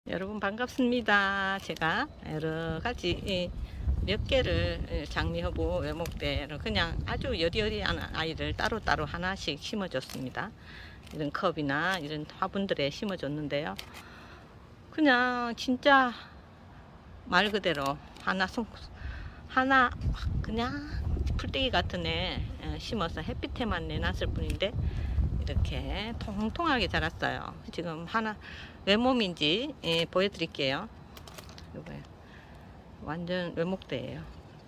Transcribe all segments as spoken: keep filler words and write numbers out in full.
여러분 반갑습니다. 제가 여러 가지 몇 개를 장미허브 외목대를 그냥 아주 여리여리한 아이를 따로따로 하나씩 심어줬습니다. 이런 컵이나 이런 화분들에 심어줬는데요. 그냥 진짜 말 그대로 하나 손 하나 그냥 풀떼기 같은 애 심어서 햇빛에만 내놨을 뿐인데 이렇게 통통하게 자랐어요. 지금 하나 외몸인지 예, 보여드릴게요. 이거요. 완전 외목대예요.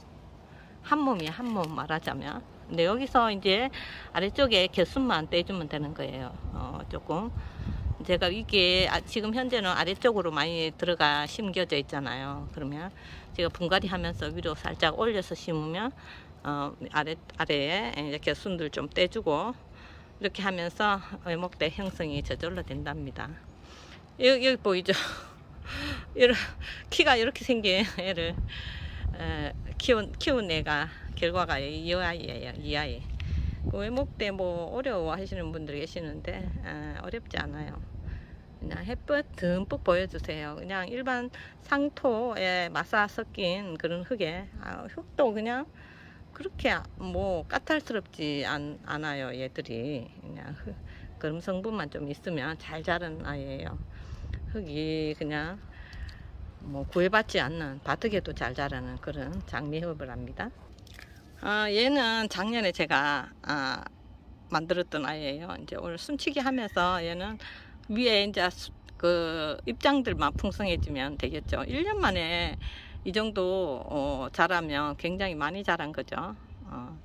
한 몸이에요. 한 몸 말하자면. 근데 여기서 이제 아래쪽에 겨순만 떼주면 되는 거예요. 어, 조금 제가 이게 지금 현재는 아래쪽으로 많이 들어가 심겨져 있잖아요. 그러면 제가 분갈이 하면서 위로 살짝 올려서 심으면 어, 아래 아래에 이제 겨순들 좀 떼주고 이렇게 하면서 외목대 형성이 저절로 된답니다. 여기, 여기 보이죠? 이런, 키가 이렇게 생긴 애를 에, 키운, 키운 애가 결과가 이 아이예요. 이 아이. 그 외목대 뭐 어려워 하시는 분들 계시는데 에, 어렵지 않아요. 그냥 햇볕 듬뿍 보여주세요. 그냥 일반 상토에 마사 섞인 그런 흙에 아, 흙도 그냥 그렇게 뭐 까탈스럽지 않, 않아요. 얘들이 그냥 흙, 그런 성분만 좀 있으면 잘 자란 아이예요. 흙이 그냥 뭐 구애받지 않는 바닥에도 잘 자라는 그런 장미허브랍니다. 아, 얘는 작년에 제가 아, 만들었던 아이예요. 이제 오늘 숨치기 하면서 얘는 위에 이제 그 입장들만 풍성해지면 되겠죠. 일 년 만에 이 정도 어, 자라면 굉장히 많이 자란 거죠. 어,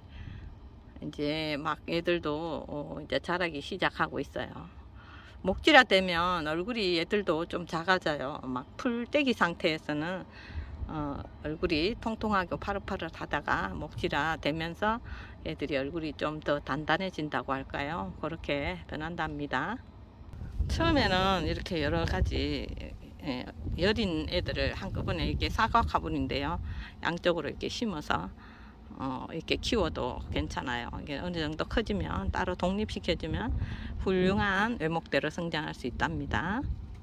이제 막 얘들도 어, 이제 자라기 시작하고 있어요. 목질화 되면 얼굴이 얘들도 좀 작아져요. 막 풀떼기 상태에서는 어, 얼굴이 통통하고 파릇파릇하다가 목질화 되면서 얘들이 얼굴이 좀 더 단단해진다고 할까요? 그렇게 변한답니다. 처음에는 이렇게 여러 가지 예, 여린 애들을 한꺼번에 이렇게 사각 화분인데요. 양쪽으로 이렇게 심어서 어, 이렇게 키워도 괜찮아요. 이게 어느 정도 커지면 따로 독립시켜주면 훌륭한 외목대로 성장할 수 있답니다.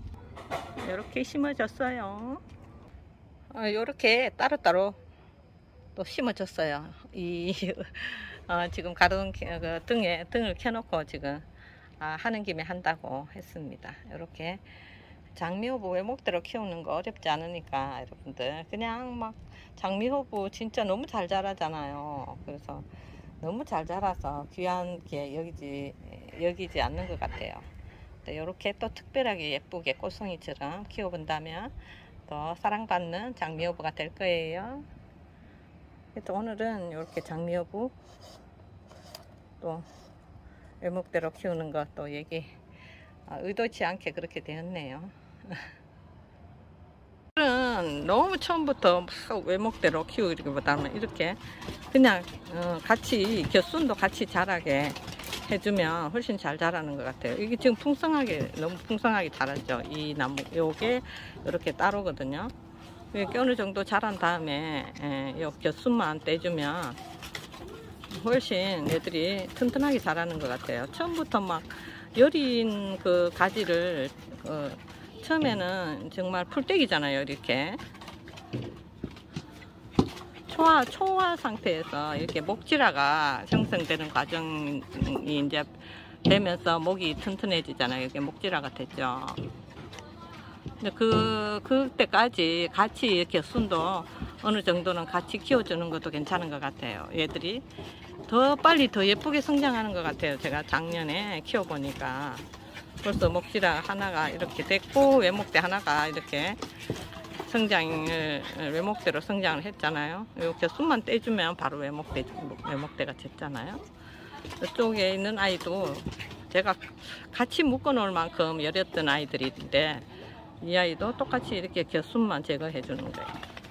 이렇게 심어줬어요. 어, 이렇게 따로따로 또 심어줬어요. 이 어, 지금 가로등 그 등에 등을 켜놓고 지금 아, 하는 김에 한다고 했습니다. 이렇게 장미호부 외목대로 키우는 거 어렵지 않으니까 여러분들 그냥 막 장미호부 진짜 너무 잘 자라잖아요. 그래서 너무 잘 자라서 귀한 게 여기지 여기지 않는 것 같아요. 이렇게 또 특별하게 예쁘게 꽃송이처럼 키워본다면 더 사랑받는 장미호부가 될 거예요. 또 오늘은 이렇게 장미호부 또 외목대로 키우는 것 또 얘기 아, 의도치 않게 그렇게 되었네요. 너무 처음부터 외목대로 키우기보다는 이렇게 그냥 어, 같이 겨순도 같이 자라게 해주면 훨씬 잘 자라는 것 같아요. 이게 지금 풍성하게 너무 풍성하게 자랐죠. 이 나무 요게 이렇게 따로거든요. 이게 어느 정도 자란 다음에 예, 요 겨순만 떼주면 훨씬 애들이 튼튼하게 자라는 것 같아요. 처음부터 막 여린 그 가지를 어, 처음에는 정말 풀떼기잖아요. 이렇게 초화 초화 상태에서 이렇게 목질화가 형성되는 과정이 이제 되면서 목이 튼튼해지잖아요. 이게 목질화가 됐죠. 근데 그 그때까지 같이 이렇게 순도 어느 정도는 같이 키워주는 것도 괜찮은 것 같아요. 얘들이 더 빨리 더 예쁘게 성장하는 것 같아요. 제가 작년에 키워보니까 벌써 목질화 하나가 이렇게 됐고 외목대 하나가 이렇게 성장을 외목대로 성장을 했잖아요. 이렇게 순만 떼주면 바로 외목대, 외목대가 됐잖아요. 이쪽에 있는 아이도 제가 같이 묶어 놓을 만큼 여렸던 아이들인데 이 아이도 똑같이 이렇게 겨순만 제거해 주는 거예요.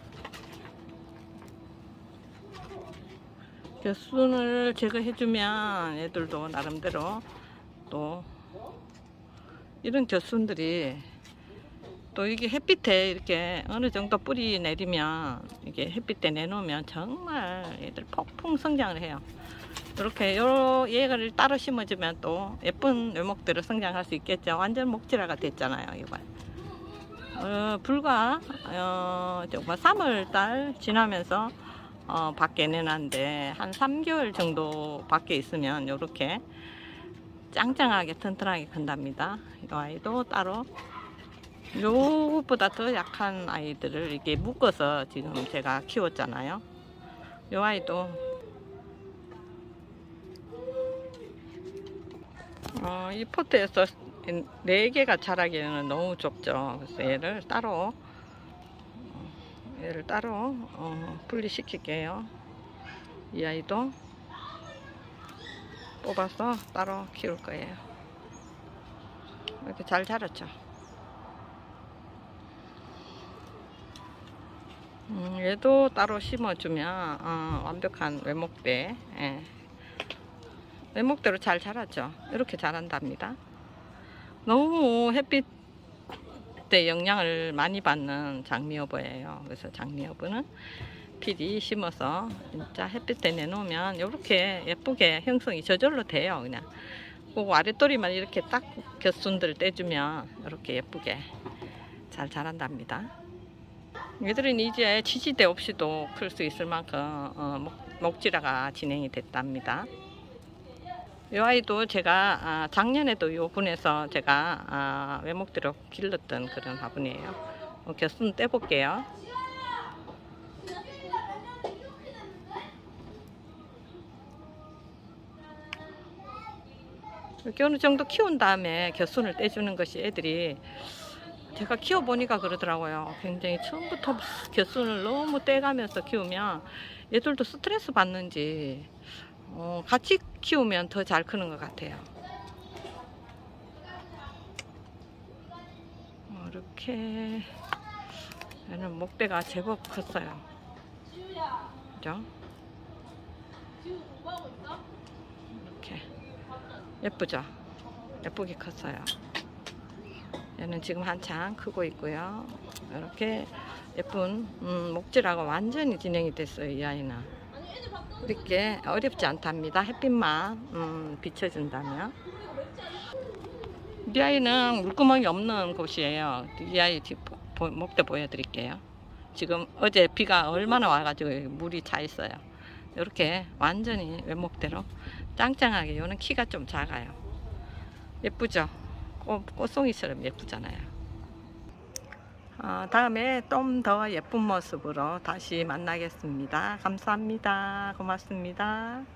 겨순을 제거해주면 애들도 나름대로 또 이런 겨순들이 또 이게 햇빛에 이렇게 어느 정도 뿌리 내리면 이게 햇빛에 내놓으면 정말 애들 폭풍 성장을 해요. 이렇게 요 얘를 따로 심어주면 또 예쁜 외목대로 성장할 수 있겠죠. 완전 목질화가 됐잖아요. 이거 어, 불과 어, 정말 삼월달 지나면서 어, 밖에 내놨는데 한 삼 개월 정도 밖에 있으면 이렇게 짱짱하게 튼튼하게 큰답니다. 이 아이도 따로 요것보다 더 약한 아이들을 이렇게 묶어서 지금 제가 키웠잖아요. 이 아이도 어, 이 포트에서 네 개가 자라기에는 너무 좁죠. 그래서 얘를 따로 얘를 따로 어, 분리시킬게요. 이 아이도 뽑아서 따로 키울 거예요. 이렇게 잘 자랐죠. 음, 얘도 따로 심어주면 어, 완벽한 외목대, 예. 외목대로 잘 자랐죠. 이렇게 자란답니다. 너무 햇빛에 영향을 많이 받는 장미여부예요. 그래서 장미여부는 필히 심어서 진짜 햇빛에 내놓으면 이렇게 예쁘게 형성이 저절로 돼요. 그냥 그 아랫도리만 이렇게 딱 곁순들 떼주면 이렇게 예쁘게 잘 자란답니다. 얘들은 이제 지지대 없이도 클 수 있을 만큼 어, 목, 목질화가 진행이 됐답니다. 이 아이도 제가 아, 작년에도 이 분에서 제가 아, 외목대로 길렀던 그런 화분이에요. 어, 곁순 떼볼게요. 이렇게 어느 정도 키운 다음에 곁순을 떼주는 것이 애들이 제가 키워보니까 그러더라고요. 굉장히 처음부터 곁순을 너무 떼가면서 키우면 얘들도 스트레스 받는지 어, 같이 키우면 더 잘 크는 것 같아요. 어, 이렇게 얘는 목대가 제법 컸어요. 그죠? 이렇게 예쁘죠? 예쁘게 컸어요. 얘는 지금 한창 크고 있고요. 이렇게 예쁜 음, 목질하고 완전히 진행이 됐어요. 이 아이는 이렇게 어렵지 않답니다. 햇빛만 음, 비춰준다면. 이 아이는 물구멍이 없는 곳이에요. 이 아이 목대 보여드릴게요. 지금 어제 비가 얼마나 와가지고 물이 차 있어요. 이렇게 완전히 외목대로 짱짱하게. 요는 키가 좀 작아요. 예쁘죠? 꽃, 꽃송이처럼 예쁘잖아요. 어, 다음에 좀 더 예쁜 모습으로 다시 만나겠습니다. 감사합니다. 고맙습니다.